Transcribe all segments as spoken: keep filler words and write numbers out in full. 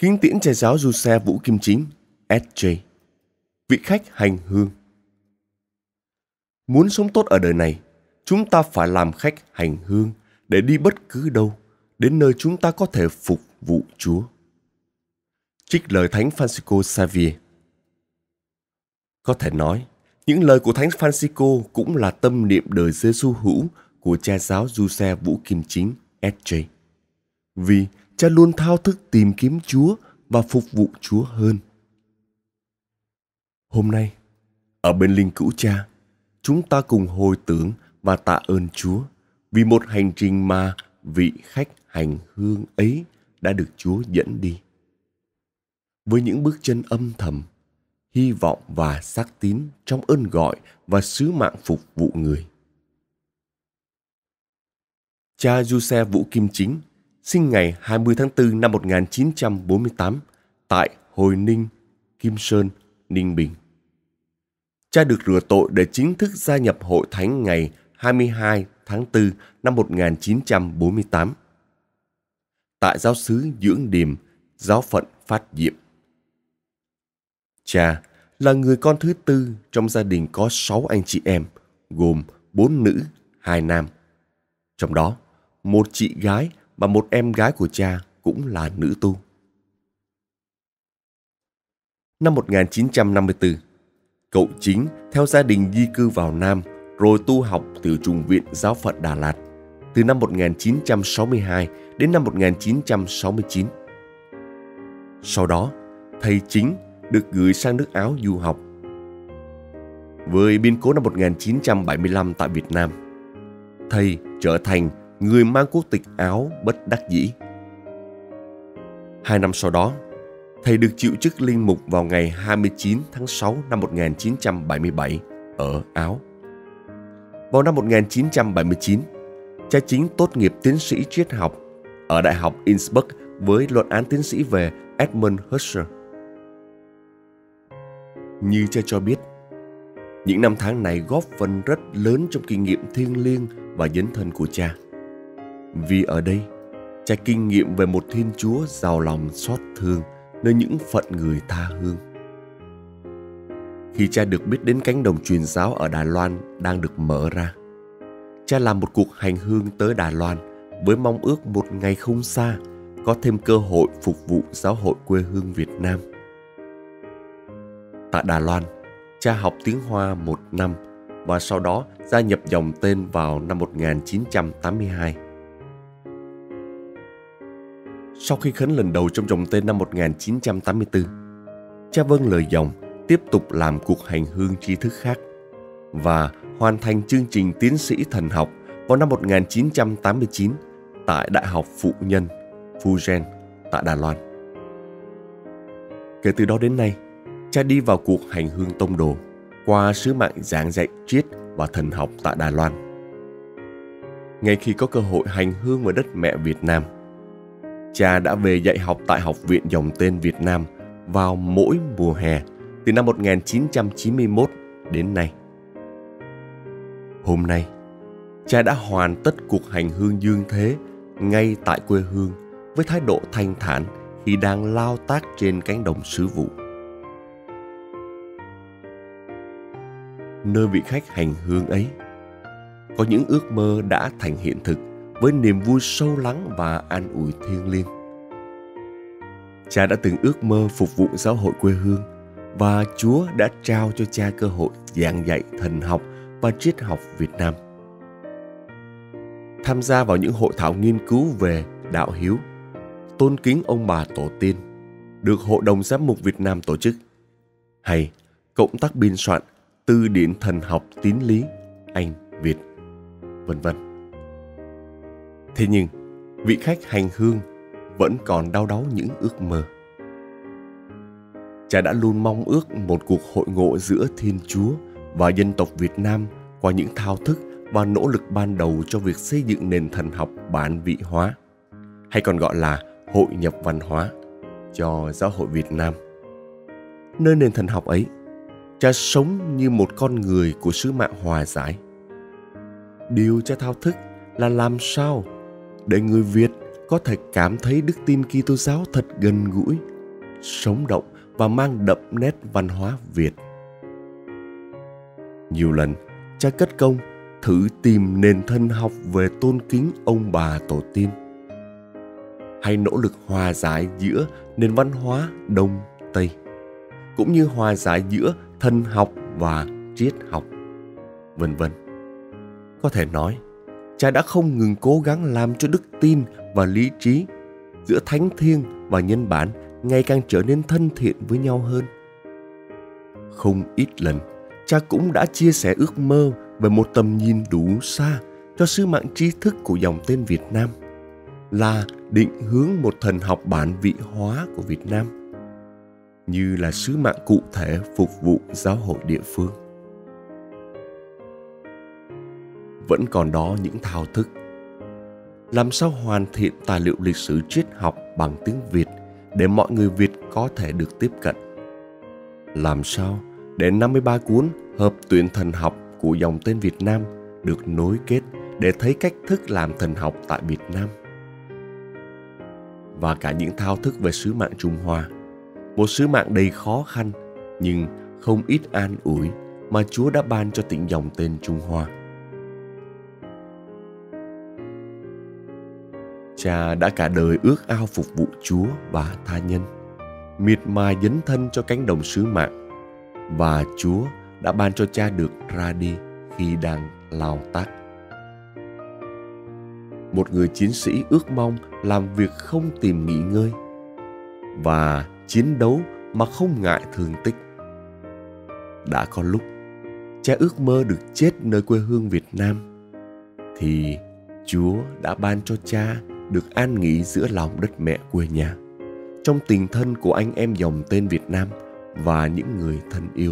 Kính tiễn cha giáo Giuse Vũ Kim Chính, ét gi. Vị khách hành hương. Muốn sống tốt ở đời này, chúng ta phải làm khách hành hương để đi bất cứ đâu, đến nơi chúng ta có thể phục vụ Chúa. Trích lời Thánh Francisco Xavier. Có thể nói, những lời của Thánh Francisco cũng là tâm niệm đời Giêsu hữu của cha giáo Giuse Vũ Kim Chính, ét gi. Vì cha luôn thao thức tìm kiếm Chúa và phục vụ Chúa hơn. Hôm nay, ở bên linh cữu cha, chúng ta cùng hồi tưởng và tạ ơn Chúa vì một hành trình mà vị khách hành hương ấy đã được Chúa dẫn đi. Với những bước chân âm thầm, hy vọng và xác tín trong ơn gọi và sứ mạng phục vụ người. Cha Giuse Vũ Kim Chính sinh ngày hai mươi tháng tư năm một nghìn chín trăm bốn mươi tám tại Hồi Ninh, Kim Sơn, Ninh Bình. Cha được rửa tội để chính thức gia nhập Hội Thánh ngày hai mươi hai tháng tư năm một nghìn chín trăm bốn mươi tám tại giáo xứ Dưỡng Điềm, giáo phận Phát Diệm. Cha là người con thứ tư trong gia đình có sáu anh chị em, gồm bốn nữ, hai nam. Trong đó, một chị gái và một em gái của cha cũng là nữ tu. Năm một nghìn chín trăm năm mươi tư, cậu Chính theo gia đình di cư vào Nam rồi tu học từ Trung viện Giáo phận Đà Lạt từ năm một nghìn chín trăm sáu mươi hai đến năm một nghìn chín trăm sáu mươi chín. Sau đó, thầy Chính được gửi sang nước Áo du học. Với biến cố năm một nghìn chín trăm bảy mươi lăm tại Việt Nam, thầy trở thành người mang quốc tịch Áo bất đắc dĩ. Hai năm sau đó, thầy được chịu chức linh mục vào ngày hai mươi chín tháng sáu năm một nghìn chín trăm bảy mươi bảy ở Áo. Vào năm một nghìn chín trăm bảy mươi chín, cha Chính tốt nghiệp tiến sĩ triết học ở Đại học Innsbruck với luận án tiến sĩ về Edmund Husserl. Như cha cho biết, những năm tháng này góp phần rất lớn trong kinh nghiệm thiêng liêng và dấn thân của cha. Vì ở đây, cha kinh nghiệm về một Thiên Chúa giàu lòng xót thương nơi những phận người tha hương. Khi cha được biết đến cánh đồng truyền giáo ở Đài Loan đang được mở ra, cha làm một cuộc hành hương tới Đài Loan với mong ước một ngày không xa có thêm cơ hội phục vụ giáo hội quê hương Việt Nam. Tại Đài Loan, cha học tiếng Hoa một năm và sau đó gia nhập dòng tên vào năm một nghìn chín trăm tám mươi hai. Sau khi khấn lần đầu trong dòng tên năm một nghìn chín trăm tám mươi tư, cha vâng lời dòng tiếp tục làm cuộc hành hương tri thức khác và hoàn thành chương trình tiến sĩ thần học vào năm một nghìn chín trăm tám mươi chín tại Đại học Phụ Nhân, Phu Gen tại Đài Loan. Kể từ đó đến nay, cha đi vào cuộc hành hương tông đồ qua sứ mạng giảng dạy triết và thần học tại Đài Loan. Ngay khi có cơ hội hành hương ở đất mẹ Việt Nam, cha đã về dạy học tại Học viện Dòng tên Việt Nam vào mỗi mùa hè từ năm một nghìn chín trăm chín mươi mốt đến nay. Hôm nay, cha đã hoàn tất cuộc hành hương dương thế ngay tại quê hương với thái độ thanh thản khi đang lao tác trên cánh đồng sứ vụ. Nơi vị khách hành hương ấy, có những ước mơ đã thành hiện thực với niềm vui sâu lắng và an ủi thiêng liêng. Cha đã từng ước mơ phục vụ giáo hội quê hương và Chúa đã trao cho cha cơ hội giảng dạy thần học và triết học Việt Nam. Tham gia vào những hội thảo nghiên cứu về đạo hiếu, tôn kính ông bà tổ tiên, được Hội đồng Giám mục Việt Nam tổ chức, hay cộng tác biên soạn Từ điển thần học tín lý Anh Việt, vân vân. Thế nhưng, vị khách hành hương vẫn còn đau đáu những ước mơ. Cha đã luôn mong ước một cuộc hội ngộ giữa Thiên Chúa và dân tộc Việt Nam qua những thao thức và nỗ lực ban đầu cho việc xây dựng nền thần học bản vị hóa, hay còn gọi là hội nhập văn hóa, cho giáo hội Việt Nam. Nơi nền thần học ấy, cha sống như một con người của sứ mạng hòa giải. Điều cha thao thức là làm sao để người Việt có thể cảm thấy đức tin Kitô giáo thật gần gũi, sống động và mang đậm nét văn hóa Việt. Nhiều lần, cha cất công thử tìm nền thân học về tôn kính ông bà tổ tiên, hay nỗ lực hòa giải giữa nền văn hóa Đông Tây, cũng như hòa giải giữa thần học và triết học, vân vân. Có thể nói, cha đã không ngừng cố gắng làm cho đức tin và lý trí giữa thánh thiêng và nhân bản ngày càng trở nên thân thiện với nhau hơn. Không ít lần, cha cũng đã chia sẻ ước mơ về một tầm nhìn đủ xa cho sứ mạng trí thức của dòng tên Việt Nam, là định hướng một thần học bản vị hóa của Việt Nam, như là sứ mạng cụ thể phục vụ giáo hội địa phương. Vẫn còn đó những thao thức. Làm sao hoàn thiện tài liệu lịch sử triết học bằng tiếng Việt để mọi người Việt có thể được tiếp cận? Làm sao để năm mươi ba cuốn hợp tuyển thần học của dòng tên Việt Nam được nối kết để thấy cách thức làm thần học tại Việt Nam? Và cả những thao thức về sứ mạng Trung Hoa, một sứ mạng đầy khó khăn nhưng không ít an ủi mà Chúa đã ban cho tỉnh dòng tên Trung Hoa. Cha đã cả đời ước ao phục vụ Chúa và tha nhân, miệt mài dấn thân cho cánh đồng sứ mạng, và Chúa đã ban cho cha được ra đi khi đang lao tác. Một người chiến sĩ ước mong làm việc không tìm nghỉ ngơi và chiến đấu mà không ngại thương tích. Đã có lúc cha ước mơ được chết nơi quê hương Việt Nam, thì Chúa đã ban cho cha được an nghỉ giữa lòng đất mẹ quê nhà, trong tình thân của anh em dòng tên Việt Nam và những người thân yêu.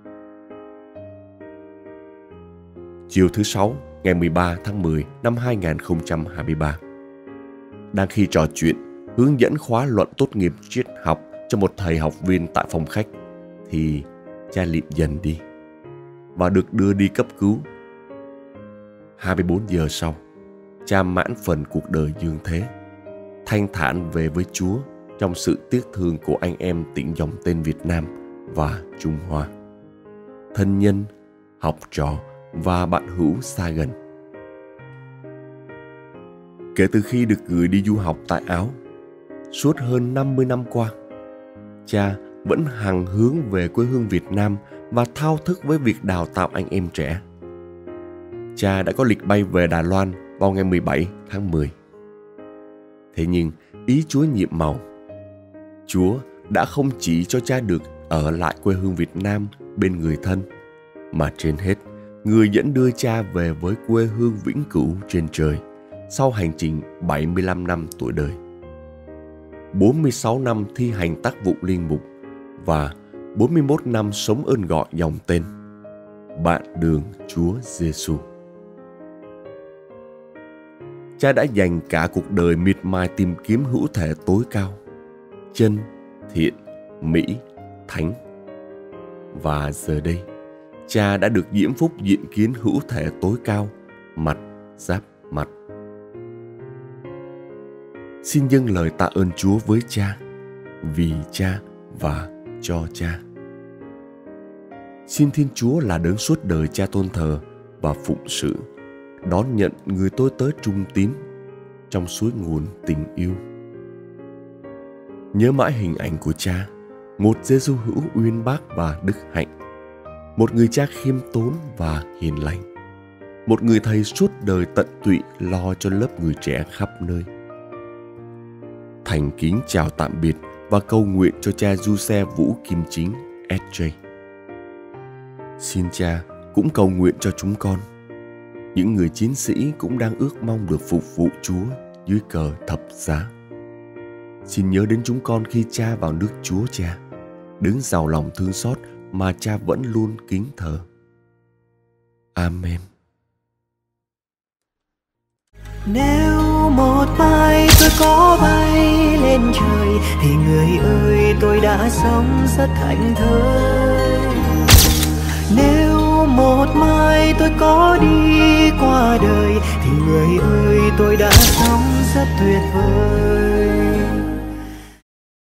Chiều thứ Sáu, ngày mười ba tháng mười năm hai nghìn không trăm hai mươi ba, đang khi trò chuyện hướng dẫn khóa luận tốt nghiệp triết học cho một thầy học viên tại phòng khách, thì cha liệm dần đi và được đưa đi cấp cứu. hai mươi bốn giờ sau, cha mãn phần cuộc đời dương thế, thanh thản về với Chúa trong sự tiếc thương của anh em tỉnh dòng tên Việt Nam và Trung Hoa, thân nhân, học trò và bạn hữu xa gần. Kể từ khi được gửi đi du học tại Áo, suốt hơn năm mươi năm qua, cha vẫn hằng hướng về quê hương Việt Nam và thao thức với việc đào tạo anh em trẻ. Cha đã có lịch bay về Đài Loan vào ngày mười bảy tháng mười. Thế nhưng ý Chúa nhiệm màu. Chúa đã không chỉ cho cha được ở lại quê hương Việt Nam bên người thân, mà trên hết, người dẫn đưa cha về với quê hương vĩnh cửu trên trời sau hành trình bảy mươi lăm năm tuổi đời, bốn mươi sáu năm thi hành tác vụ liên mục và bốn mươi mốt năm sống ơn gọi dòng tên bạn đường Chúa Giêsu. Cha đã dành cả cuộc đời miệt mài tìm kiếm hữu thể tối cao, chân, thiện, mỹ, thánh. Và giờ đây, cha đã được diễm phúc diện kiến hữu thể tối cao, mặt giáp mặt. Xin dâng lời tạ ơn Chúa với cha, vì cha và cho cha. Xin Thiên Chúa là đấng suốt đời cha tôn thờ và phụng sự, đón nhận người tôi tớ trung tín trong suối nguồn tình yêu. Nhớ mãi hình ảnh của cha, một Giêsu hữu uyên bác và đức hạnh, một người cha khiêm tốn và hiền lành, một người thầy suốt đời tận tụy lo cho lớp người trẻ khắp nơi. Thành kính chào tạm biệt và cầu nguyện cho cha Giuse Vũ Kim Chính ét gi. Xin cha cũng cầu nguyện cho chúng con, những người chiến sĩ cũng đang ước mong được phục vụ Chúa dưới cờ thập giá. Xin nhớ đến chúng con khi cha vào nước Chúa Cha, đứng giàu lòng thương xót mà cha vẫn luôn kính thờ. Amen. Nếu một mai tôi có bay lên trời thì người ơi tôi đã sống rất thảnh thơi. Nếu một mai tôi có đi qua đời thì người ơi tôi đã sống rất tuyệt vời.